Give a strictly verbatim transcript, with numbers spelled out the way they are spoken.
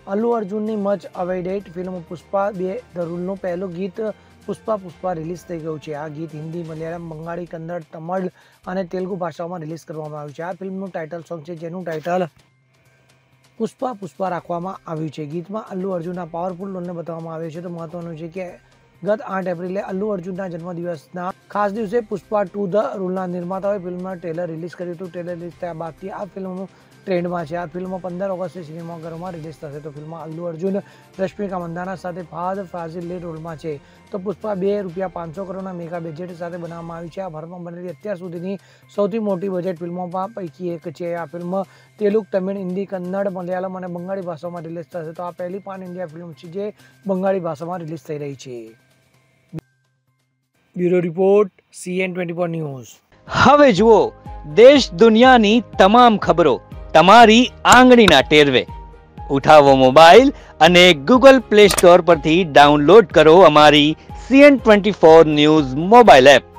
અલ્લુ અર્જુનની much awaited film Pushpa બે the રૂલનું પહેલું ગીત પુષ્પા પુષ્પા રિલીઝ થઈ ગયું છે। આ ગીત હિન્દી, મલયાલમ, બંગાળી, કન્નડ, તમિળ અને તેલુગુ ભાષાઓમાં રિલીઝ કરવામાં આવ્યું છે। આ ફિલ્મનું ટાઇટલ સોંગ છે, જેનું ટાઇટલ પુષ્પા પુષ્પા રાખવામાં આવ્યું છે। ગીતમાં અલ્લુ અર્જુનના પાવરફુલ રોલને બતાવવામાં આવ્યો છે। તો મહત્વનું છે કે ગત આઠ એપ્રિલે અલ્લુ અર્જુનના જન્મદિવસના ખાસ દિવસે પુષ્પા ટુ ધ રૂલના નિર્માતાઓએ ફિલ્મનું ટ્રેલર રિલીઝ કર્યું હતું। ટ્રેલર રિલીઝ થયા બાદથી આ ફિલ્મ ટ્રેન્ડમાં છે। આ ફિલ્મ પંદર ઓગસ્ટે સિનેમાઘરોમાં રિલીઝ થશે। તો ફિલ્મમાં અલ્લુ અર્જુન રશ્મિકા મંદાના સાથે ફહાદ ફાઝિલ લીડ રોલમાં છે। તો પુષ્પા બે રૂપિયા પાંચસો કરોડના મેગા બજેટ સાથે બનાવવામાં આવી છે। આ ભારતમાં બનેલી અત્યાર સુધીની સૌથી મોટી બજેટ ફિલ્મોમાં પૈકી એક છે। આ ફિલ્મ તેલુગુ, તમિળ, હિન્દી, કન્નડ, મલયાલમ અને બંગાળી ભાષાઓમાં રિલીઝ થશે। તો આ પહેલી પાન ઇન્ડિયા ફિલ્મ છે જે બંગાળી ભાષામાં રિલીઝ થઈ રહી છે। Bureau report, CN twenty four news. હવે જુઓ દેશ દુનિયાની તમામ ખબરો તમારી આંગળીના ટેરવે। ઉઠાવો મોબાઈલ અને ગૂગલ પ્લે સ્ટોર પરથી ડાઉનલોડ કરો અમારી CN twenty four news mobile app.